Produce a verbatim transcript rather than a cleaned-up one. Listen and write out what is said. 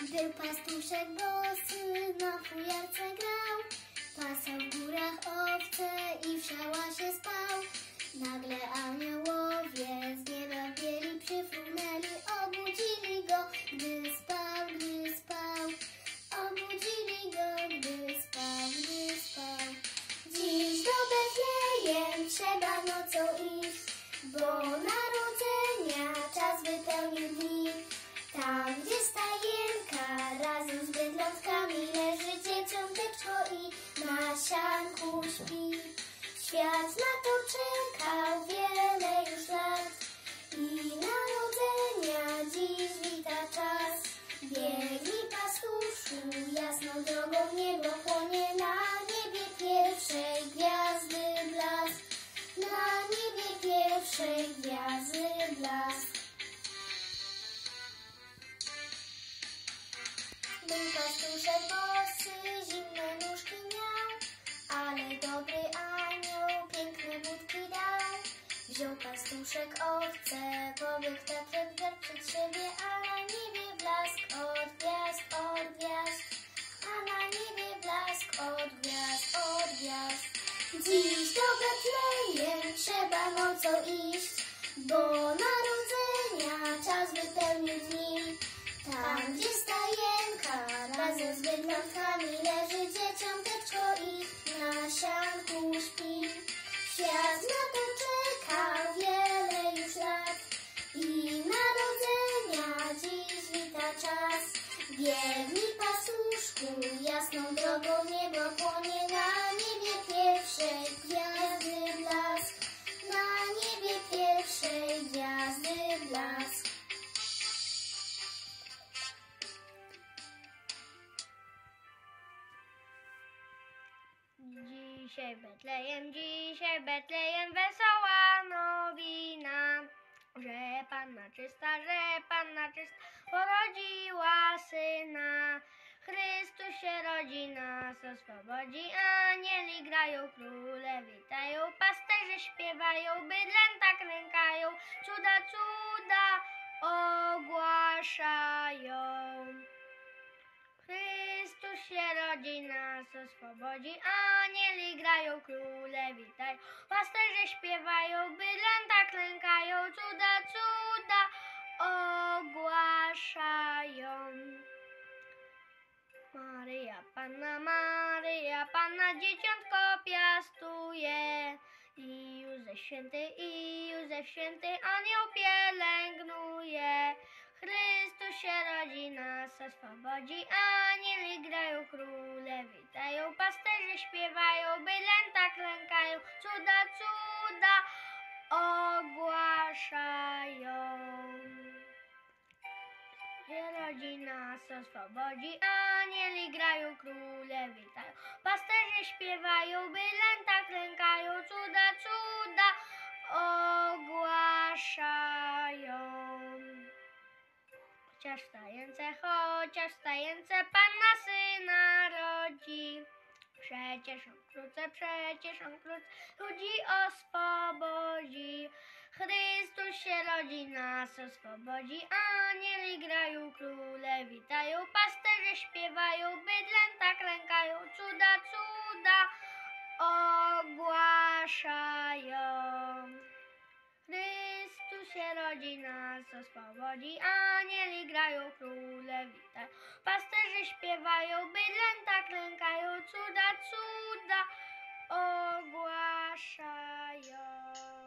Był pastuszek bosy, na fujarce grał, pasał w górach owce i w szałasie spał. Nagle aniołowie z nieba bieli przyfrunęli, obudzili go, gdy spał, gdy spał. Obudzili go, gdy spał, gdy spał. Dziś do Betlejem trzeba nocą iść, bo narodzenia czas wypełnił dni. Tam, gdzie stajenka razem z bydlątkami leży dzieciąteczko i na sianku śpi. Świat na to czekał wiele już lat i narodzenia dziś wita czas. Biegnij, pastuszu, jasną drogą w niebo płonie, na niebie pierwszej gwiazdy blask, na niebie pierwszej gwiazdy blask. Był pastuszek bosy, zimne nóżki miał, ale dobry anioł piękne budki dał. Wziął pastuszek owce, pobiegł tak przed wiatr przed siebie, a na niebie blask od gwiazd, od gwiazd, a na niebie blask od gwiazd, od gwiazd. Dziś do Betlejem trzeba nocą iść, bo narodzenia czas wypełnił dni. Tam, gdzie stajenka razem z bydlątkami leży dzieciąteczko i na sianku śpi. Świat na to czekał wiele już lat i narodzenia dziś wita czas. Biegnij, pasuszku, jasną drogą niebo płonie, na niebie pierwszej gwiazdy blask, na niebie pierwszej gwiazdy blask. Dzisiaj Betlejem, dzisiaj Betlejem, wesoła nowina, że Panna czysta, że Panna czysta urodziła Syna. Chrystus się rodzi, nas oswobodzi, anieli grają, króle witają, pasterze śpiewają, bydlęta klękają, cuda, cuda ogłaszają. Chrystus się rodzi, nas oswobodzi, anieli grają, króle witają, pasterze śpiewają, bydlęta klękają, cuda, cuda ogłaszają. Maryja Panna, Maryja Panna, dzieciątko piastuje, i Józef święty, i Józef święty, anioł pielęgnuje. Chrystus się rodzi, nas oswobodzi, anieli grają, króle witają, pasterze śpiewają, bydlęta klękają, cuda, cuda ogłaszają. Się rodzi, nas oswobodzi, anieli grają, króle witają, pasterze śpiewają, bydlęta klękają, cuda, cuda ogłaszają. Chociaż wstające, chociaż wstające, Panna Syna rodzi. Przecież on wkrótce, przecież on wkrótce ludzi oswobodzi. Chrystus się rodzi, nas oswobodzi, anieli grają, króle witają, pasterze śpiewają, bydlęta klękają, cuda, cuda ogłaszają. Chrystus się rodzi, nas oswobodzi, anieli grają, króle witają, pasterze śpiewają, bydlęta klękają, cuda, cuda ogłaszają.